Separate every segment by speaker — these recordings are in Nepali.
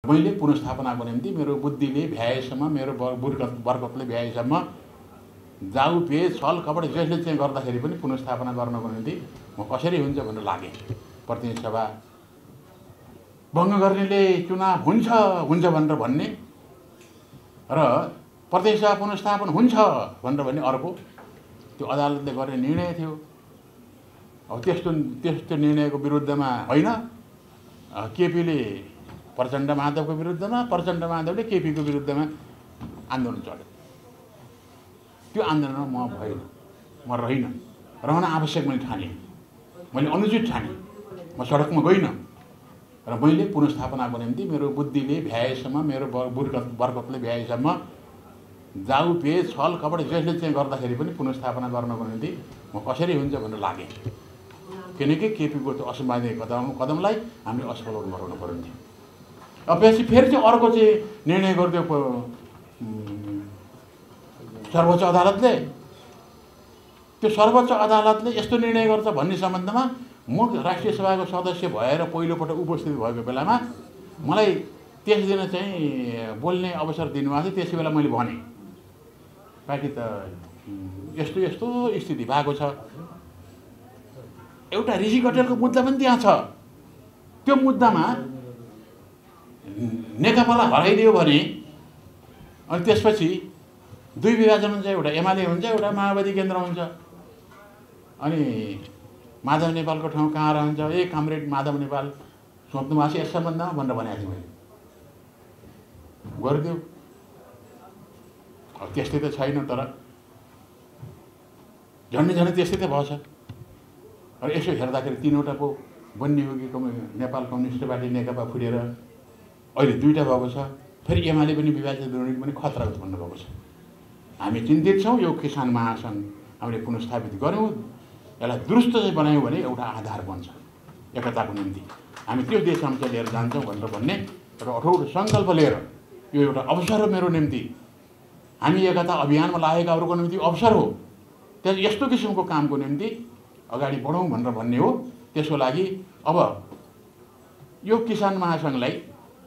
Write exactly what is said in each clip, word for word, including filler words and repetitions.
Speaker 1: मैले पुनर्स्थापनाको निम्ति मेरो बुद्धिले भ्याएसम्म मेरो बरकतले भ्याएसम्म जाउ पे छल कपड जसले चाहिँ गर्दाखेरि पनि पुनर्स्थापना गर्नको निम्ति म कसरी हुन्छ भनेर लागे। प्रतिनिधि सभा भङ्ग गर्नेले चुनाव हुन्छ हुन्छ भनेर भन्ने र प्रदेश सभा पुनर्स्थापन हुन्छ भनेर भन्ने अर्को त्यो अदालतले गर्ने निर्णय थियो। अब त्यस्तो त्यस्तो निर्णयको विरुद्धमा होइन केपीले प्रचण्ड माधवको विरुद्धमा प्रचण्ड माधवले केपीको विरुद्धमा आन्दोलन चल्यो। त्यो आन्दोलनमा म भएन, म रहिनँ, रहन आवश्यक मैले ठाने, मैले अनुचित ठाने, म सडकमा गइनँ र मैले पुनर्स्थापनाको निम्ति मेरो बुद्धिले भ्याएसम्म मेरो बरकतले भ्याएसम्म जाउ पे छल कपड जसले चाहिँ गर्दाखेरि पनि पुनर्स्थापना गर्नको निम्ति म कसरी हुन्छ भनेर लागे। किनकि केपीको त्यो असंवैधानिक कदम कदमलाई हामीले असफल गराउनु पर्ने थियो। अब पछि फेरि चाहिँ अर्को चाहिँ निर्णय गरिदियो सर्वोच्च अदालतले। त्यो सर्वोच्च अदालतले यस्तो निर्णय गर्छ भन्ने सम्बन्धमा म राष्ट्रिय सभाको सदस्य भएर पहिलोपटक उपस्थित भएको बेलामा मलाई त्यस दिन चाहिँ बोल्ने अवसर दिनुभएको थियो। त्यसै बेला मैले भने पार्टी त यस्तो यस्तो स्थिति भएको छ, एउटा ऋषि कटेलको मुद्दा पनि त्यहाँ छ, त्यो मुद्दामा नेकपालाई हराइदियो भने अनि त्यसपछि दुई विभाजन हुन्छ, एउटा एमाले हुन्छ, एउटा माओवादी केन्द्र हुन्छ। अनि माधव नेपालको ठाउँ कहाँ रहन्छ, ए कामरेड माधव नेपाल सोध्नुभएको छ यस सम्बन्धमा भनेर भनेको थिएँ मैले। गरिदियो। अब त्यस्तै त छैन, तर झन्डै झन्डै त्यस्तै त भएछ। र यसो हेर्दाखेरि तिनवटा पो बन्ने हो कि नेपाल कम्युनिस्ट पार्टी नेकपा फुटेर अहिले दुईवटा भएको छ, फेरि एमाले पनि विभाजित हुने पनि खतरा भन्नुभएको छ। हामी चिन्तित छौँ। यो किसान महासङ्घ हामीले पुनर्स्थापित गऱ्यौँ, यसलाई दुरुस्त चाहिँ बनायौँ भने एउटा आधार बन्छ एकताको निम्ति। हामी त्यो देशमा चाहिँ लिएर जान्छौँ भनेर भन्ने एउटा अठोट सङ्कल्प लिएर यो एउटा अवसर हो मेरो निम्ति, हामी एकता अभियानमा लागेकाहरूको निम्ति अवसर हो। त्यस यस्तो किसिमको कामको निम्ति अगाडि बढौँ भनेर भन्ने हो। त्यसको लागि अब यो किसान महासङ्घलाई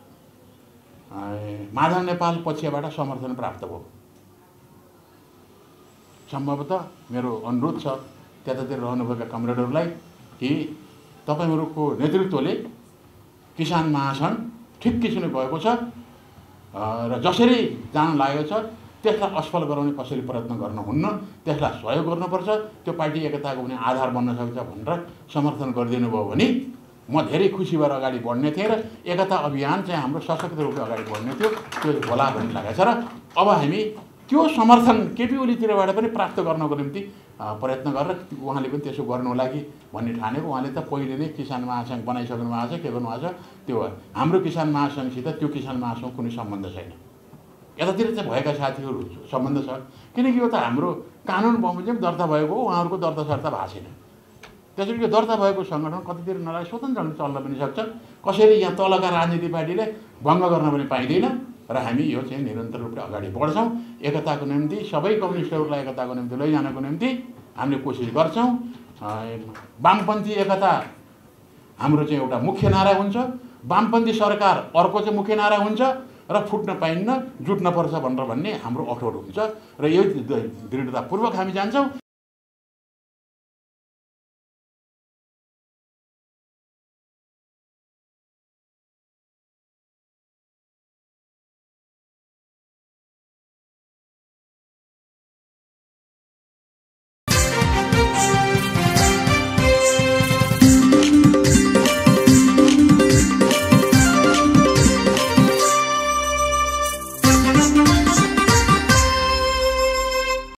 Speaker 1: माधव नेपाल पक्षबाट समर्थन प्राप्त भयो। सम्भवतः मेरो अनुरोध छ त्यतातिर रहनुभएका कमरेडहरूलाई कि तपाईँहरूको नेतृत्वले किसान महासङ्घ ठिक किसिमले भएको छ र जसरी जान लागेको छ त्यसलाई असफल गराउने कसरी प्रयत्न गर्नुहुन्न, त्यसलाई सहयोग गर्नुपर्छ। त्यो पार्टी एकताको पनि आधार बन्न सक्छ भनेर समर्थन गरिदिनु भयो भने म धेरै खुसी भएर अगाडि बढ्ने थिएँ र एकता अभियान चाहिँ हाम्रो सशक्त रूपले अगाडि बढ्ने थियो। त्यो होला भन्ने लागेको छ र अब हामी त्यो समर्थन केपी ओलीतिरबाट पनि प्राप्त गर्नको निम्ति प्रयत्न गरेर उहाँले पनि त्यसो गर्नु लागि भन्ने ठानेको। उहाँले त पहिले नै किसान महासङ्घ बनाइसक्नु भएको छ, के गर्नुभएको छ त्यो हाम्रो किसान महासङ्घसित त्यो किसान महासङ्घ कुनै सम्बन्ध छैन। यतातिर चाहिँ भएका साथीहरू सम्बन्ध छ, किनकि यो त हाम्रो कानुन बमोजिम दर्ता भएको हो, उहाँहरूको दर्ता सर्ता भएको छैन। त्यसरी यो दर्ता भएको सङ्गठन कतितिर नलागे स्वतन्त्र चल्न पनि सक्छ। कसैले यहाँ तलका राजनीति पार्टीले भङ्ग गर्न पनि पाइँदैन र हामी यो चाहिँ निरन्तर रूपले अगाडि बढ्छौँ। एकताको निम्ति सबै कम्युनिस्टहरूलाई एकताको निम्ति लैजानको निम्ति हामीले कोसिस गर्छौँ। वामपन्थी एकता हाम्रो चाहिँ एउटा मुख्य नारा हुन्छ, वामपन्थी सरकार अर्को चाहिँ मुख्य नारा हुन्छ र फुट्न पाइन्न जुट्न पर्छ भनेर भन्ने हाम्रो अठोट हुन्छ र यो दृढतापूर्वक हामी जान्छौँ।